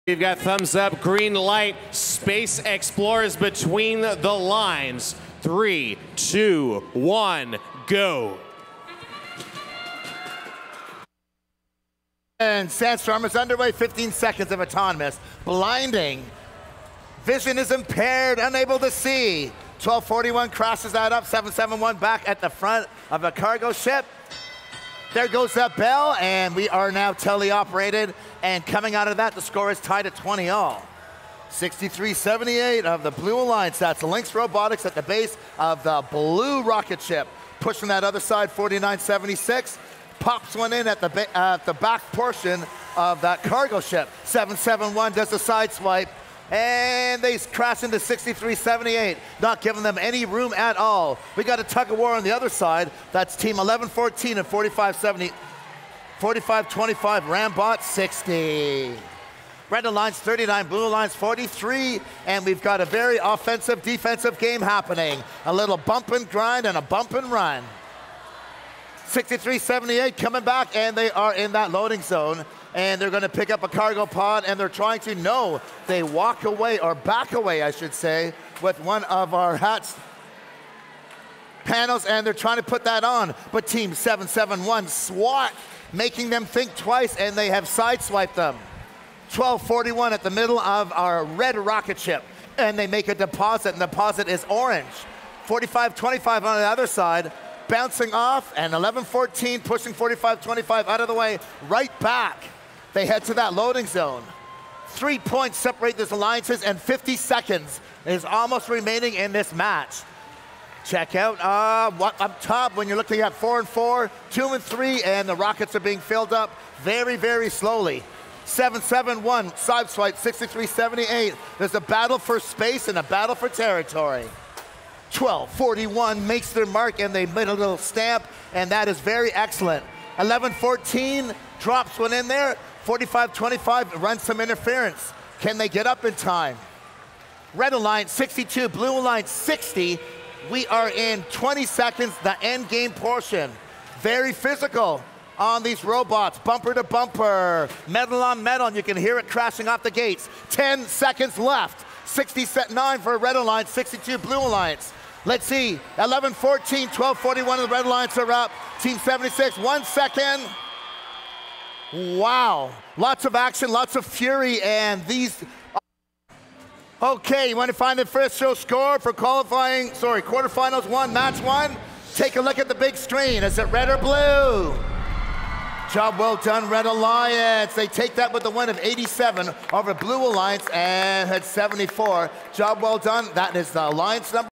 You've got thumbs up, green light, Space Explorers between the lines. 3, 2, 1, go. And Sandstorm is underway, 15 seconds of autonomous. Blinding. Vision is impaired, unable to see. 1241 crosses that up, 771 back at the front of a cargo ship. There goes that bell, and we are now teleoperated. And coming out of that, the score is tied at 20 all. 63-78 of the Blue Alliance. That's Lynx Robotics at the base of the blue rocket ship. Pushing that other side, 49-76. Pops one in at the back portion of that cargo ship. 771 does the side swipe. And they crash into 63-78, not giving them any room at all. We got a tug of war on the other side. That's team 1114 and 45-25 Rambot 60. Red Alliance 39, Blue Alliance 43, and we've got a very offensive, defensive game happening. A little bump and grind and a bump and run. 63-78 coming back, and they are in that loading zone. And they're going to pick up a cargo pod, and they're trying to they walk away, or back away, I should say, with one of our hats panels, and they're trying to put that on. But Team 771 SWAT, making them think twice, and they have sideswiped them. 1241 at the middle of our red rocket ship, and they make a deposit, and the deposit is orange. 45-25 on the other side, bouncing off, and 1114 pushing 45-25 out of the way, right back. They head to that loading zone. 3 points separate these alliances, and 50 seconds is almost remaining in this match. Check out what up top when you're looking at 4 and 4, 2 and 3, and the rockets are being filled up very, very slowly. 771, sideswipe, 63-78. There's a battle for space and a battle for territory. 1241 makes their mark, and they made a little stamp, and that is very excellent. 1114 drops one in there. 45-25 runs some interference. Can they get up in time? Red Alliance 62, Blue Alliance 60. We are in 20 seconds, the end game portion. Very physical on these robots, bumper to bumper, metal on metal, and you can hear it crashing off the gates. 10 seconds left. 60-9 for Red Alliance, 62 Blue Alliance. Let's see, 11-14, 12-41 of the Red Alliance are up. Team 76, 1 second. Wow, lots of action, lots of fury, and these. Okay, you want to find the first show score for quarterfinals 1, match 1? Take a look at the big screen. Is it red or blue? Job well done, Red Alliance. They take that with the win of 87 over Blue Alliance and had 74. Job well done. That is the Alliance number.